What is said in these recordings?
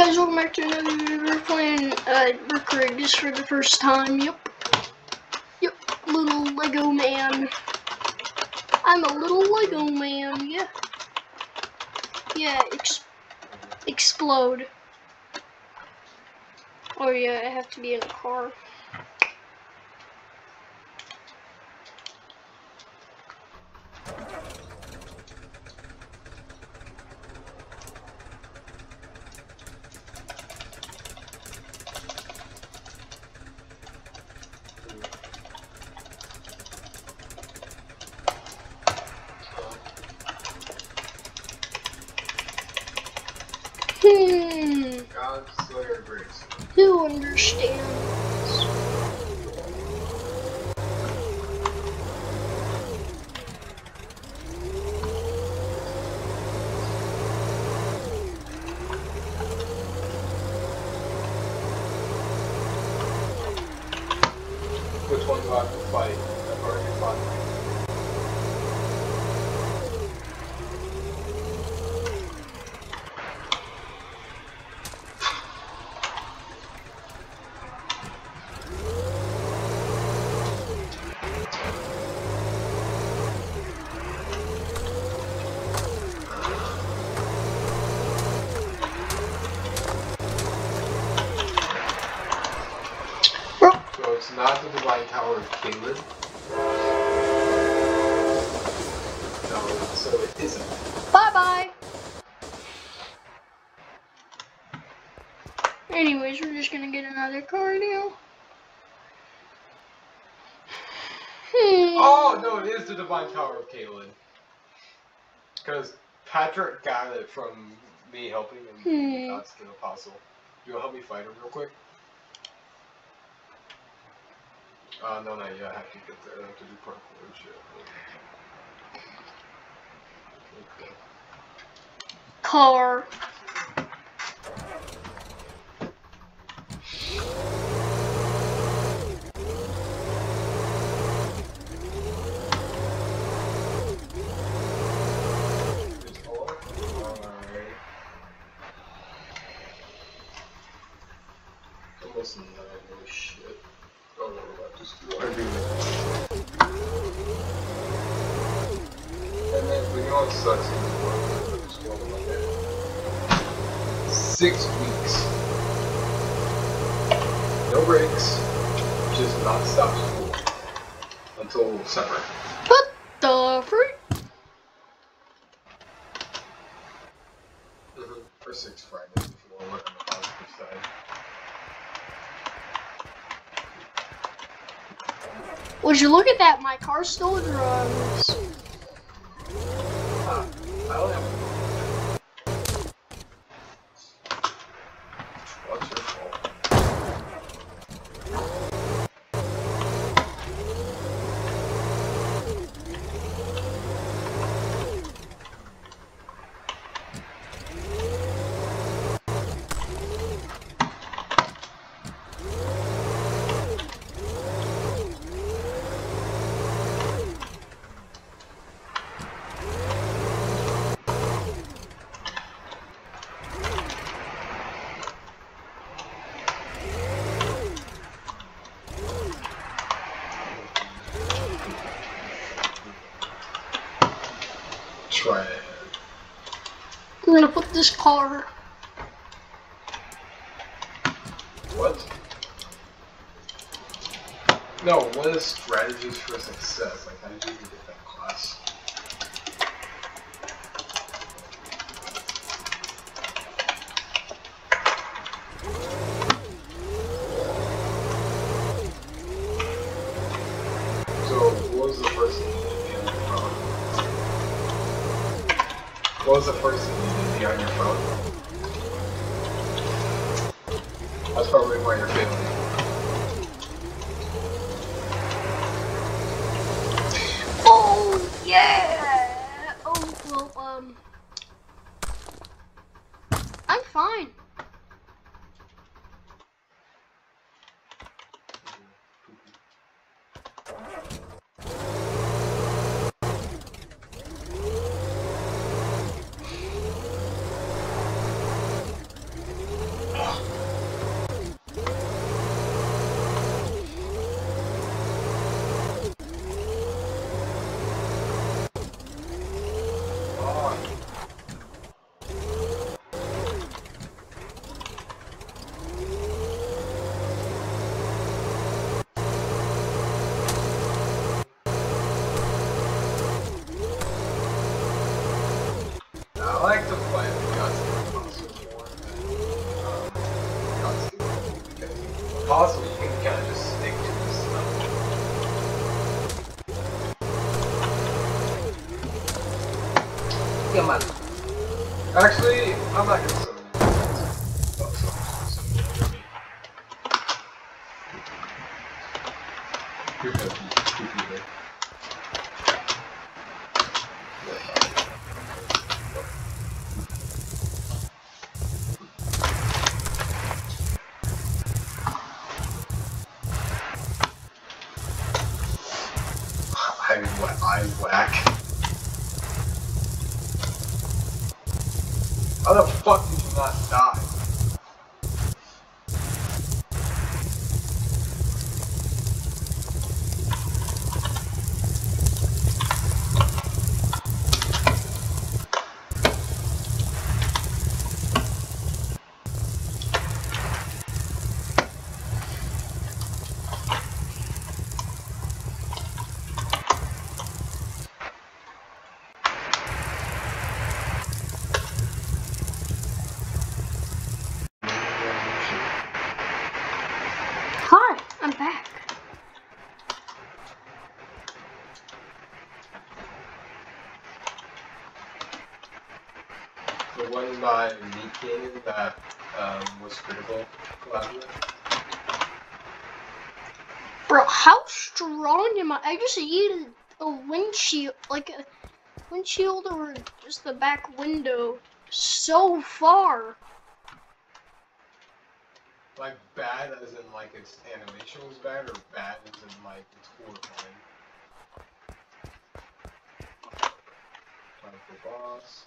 guys, welcome back to another video. We're playing Recruit just for the first time. Yep, little Lego man. I'm a little Lego man, yeah, explode. Oh yeah, I have to be in a car. God Slayer Grace. Who understands? Which one do I have to fight? I've already fought. So it's not the Divine Tower of Caleb. No, so it isn't. Bye-bye. Anyways, we're just gonna get another car now. Oh, no, it is the Divine Tower of Caleb. Because Patrick got it from me helping him not steal Apostle. You want to help me fight him real quick? No, not yet. I have to get there. I have to do parkour and shit. Okay. Car. Almost none of this shit. Oh no, I just do it. And then, but you know what sucks in the world? I just go like that. 6 weeks. No breaks. Just non-stop school. Until summer. What the freak? For 6 Fridays if you want to look on the positive side. Would you look at that? My car stole drugs. I don't have What's your fault? Try it. I'm gonna put this car. What? No, what is strategies for success? Like, how did you even get that class? So, what was the first thing you did on your phone? What was the first thing you did on your phone? That's probably why you're failing. Oh yeah. Oh well. I'm fine. possible, you can kind of just stick to this level. Come on. Actually, I'm not gonna summon you. Oh, summon you. You're good. You're good. I whack. How the fuck did you not die? Hi, I'm back. The one by Meat Canyon that was critical last year. Bro, how strong am I? I just needed a windshield, like a windshield or just the back window so far. Like bad as in like its animation was bad, or bad as in like it's horrifying. Time for boss.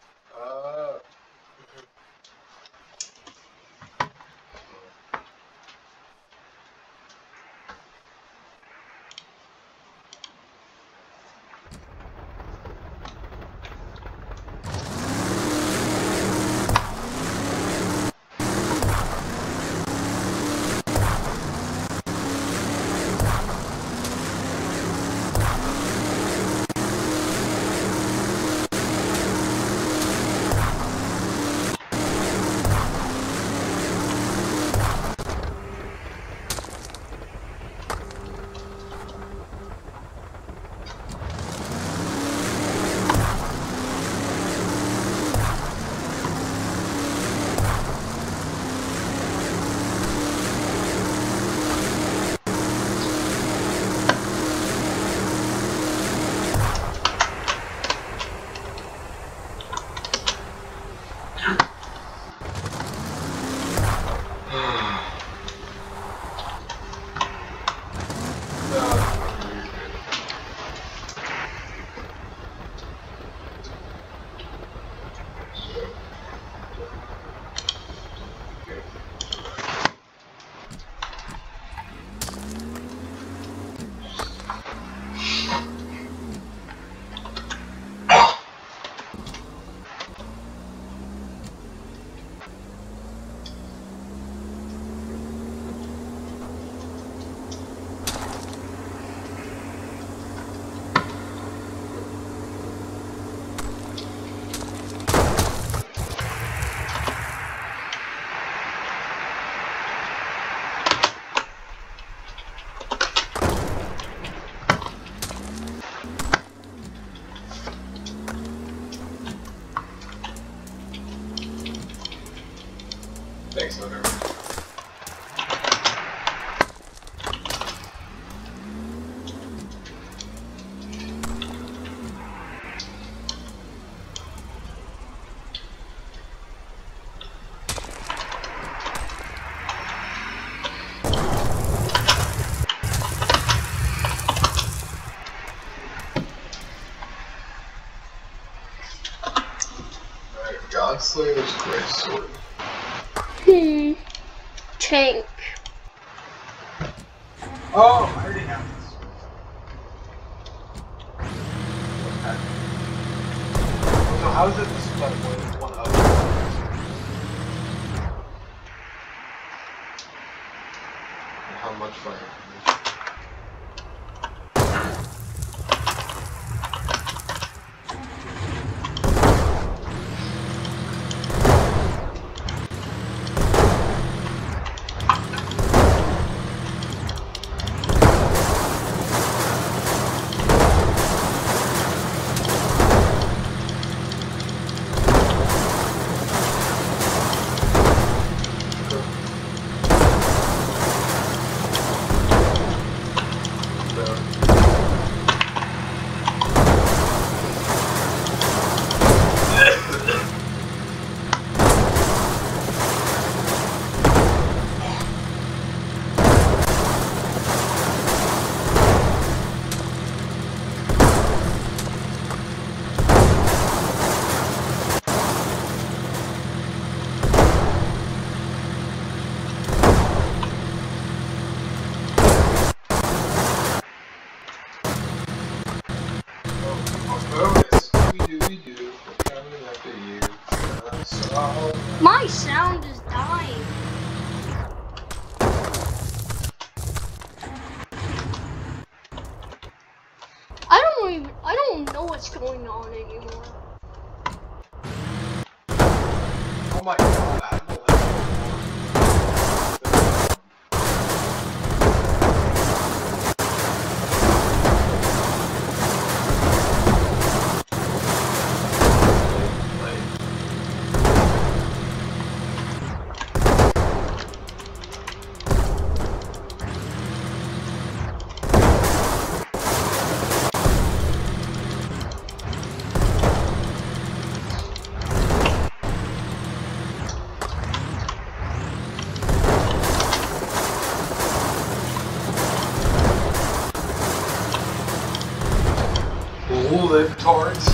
Thanks, Hunter. Alright, Godslayer's Great Sword. Tank. Oh, I already have this. So how is it this one up? And how much fire? what's going on anymore. Oh my god, I have no libtards.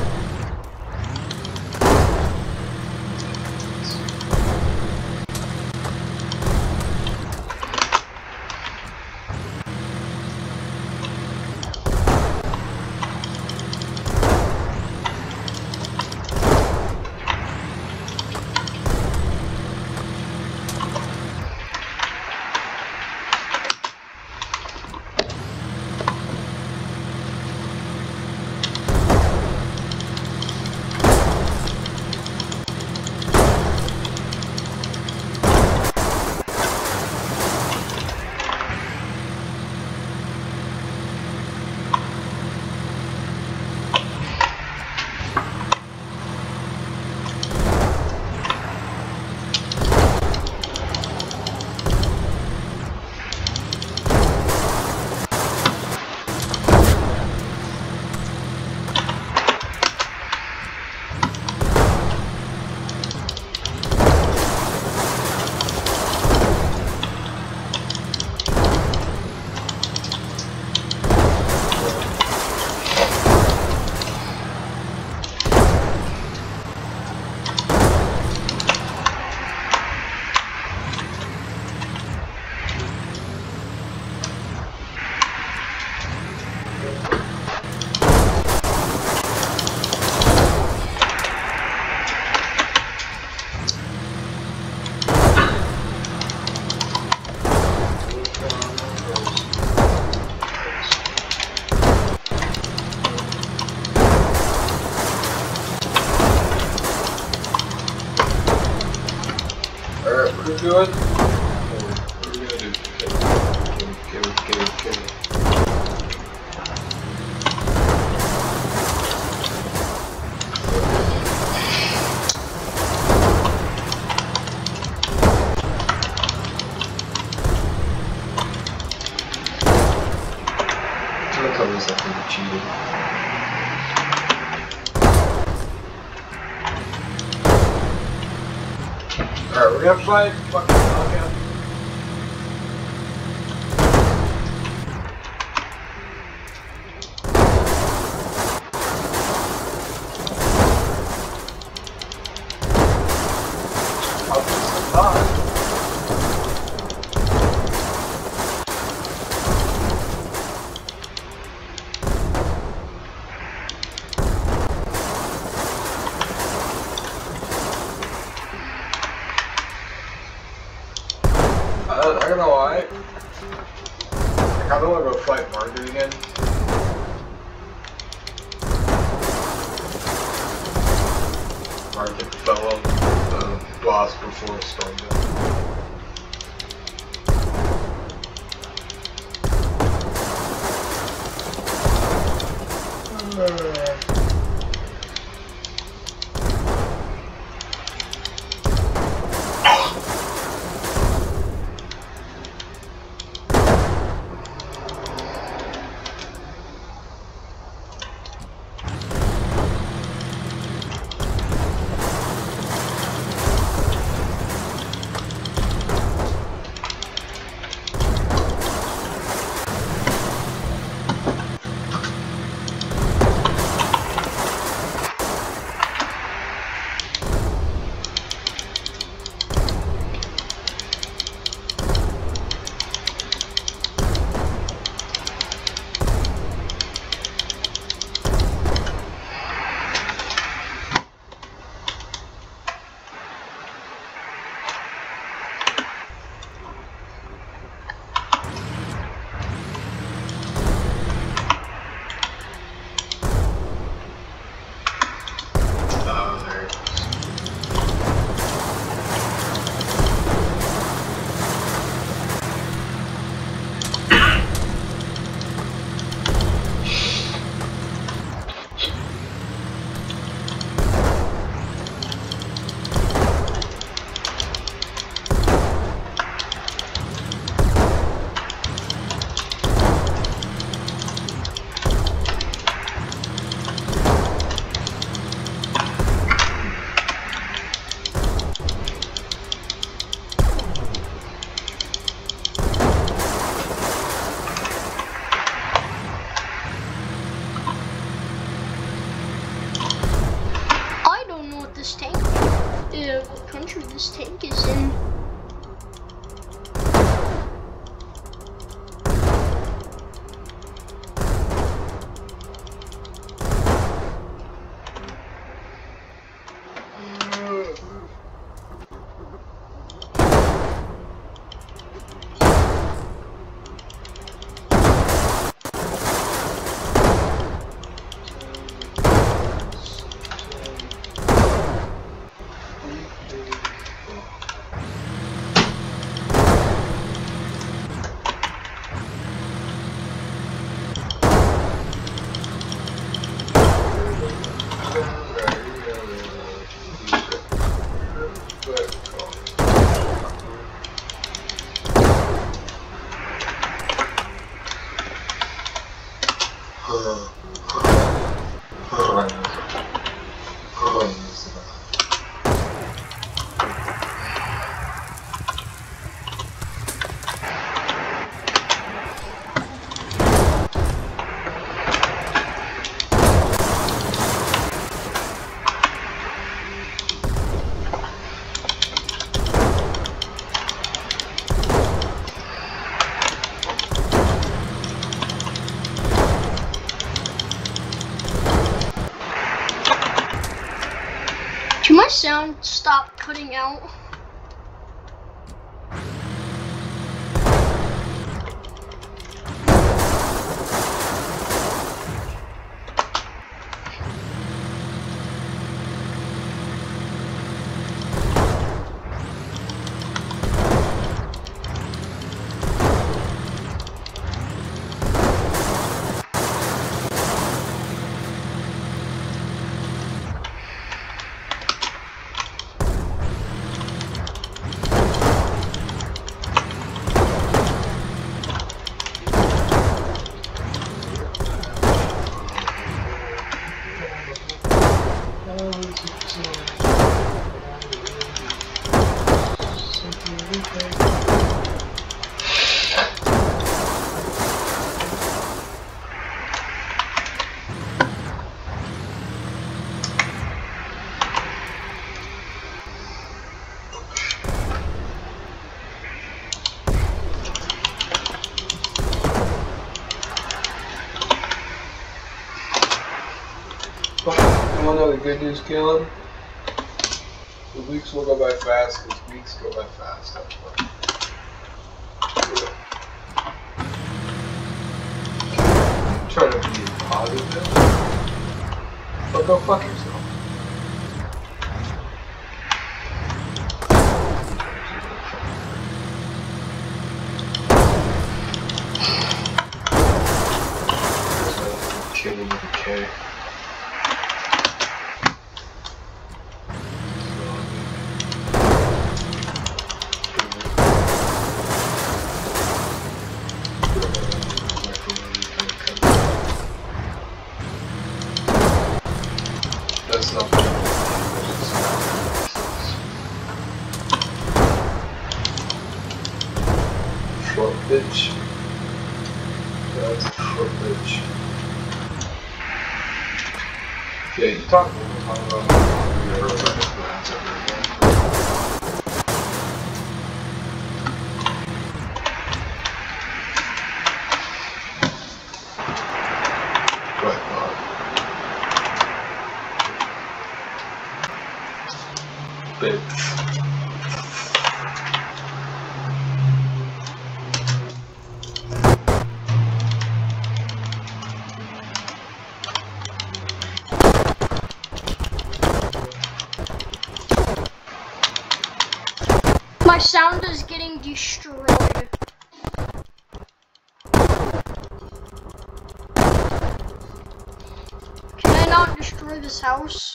Alright, what are we doing? What are we gonna do? Kill it. I'm gonna cover this up with cheating. Alright, we're gonna fight fucking knockout. I'll do some time. I don't know why. I kinda wanna go fight Margaret again. Margaret fell off the boss before Stormville. Can my sound stop cutting out? You wanna know the good news, Caleb? The weeks will go by fast because weeks go by fast. Try to be positive. But go fuck yourself. Killing with a K. That's not short bitch. That's a short bitch. Yeah, you talk about never let us glance ever again. Bits. My sound is getting destroyed. Can I not destroy this house?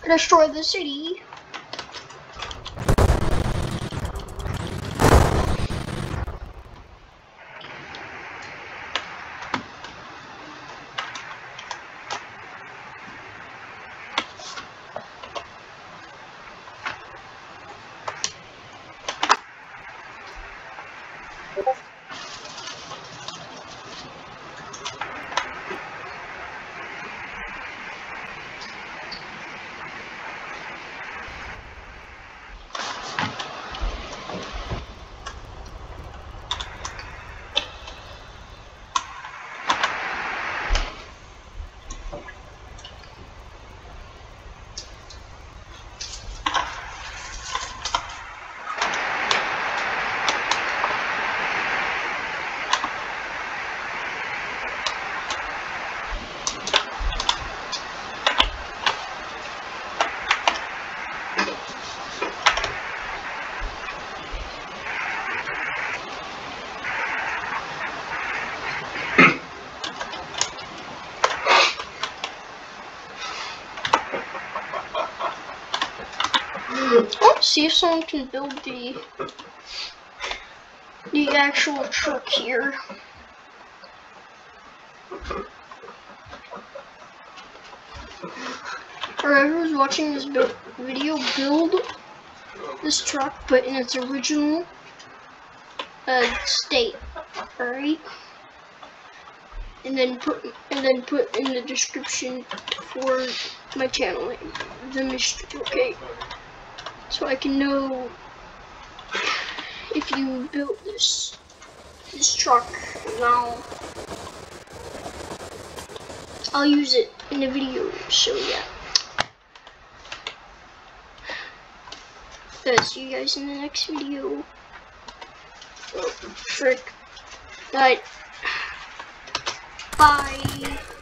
Destroy the city. Let's see if someone can build the actual truck here. Alright, who's watching this video build this truck, but in its original state. Alright? And then put in the description for my channel name, the mystery, okay? So I can know if you built this truck. Now I'll use it in the video. So yeah. See you guys in the next video. Oh, frick. Bye.